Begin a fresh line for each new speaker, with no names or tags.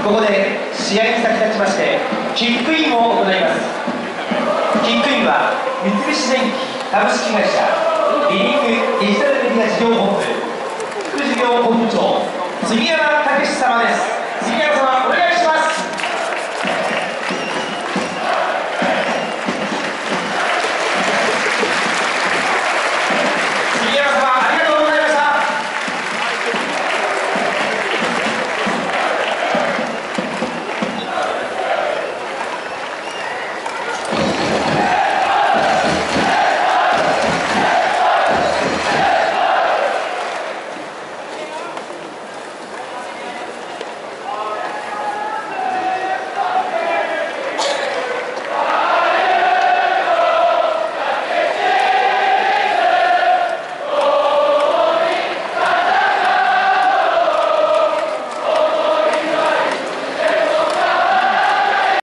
ここで試合に先立ちましてキックインを行います。キックインは三菱電機株式会社リリングデジタルメディア事業本部副事業本部長杉山武様です。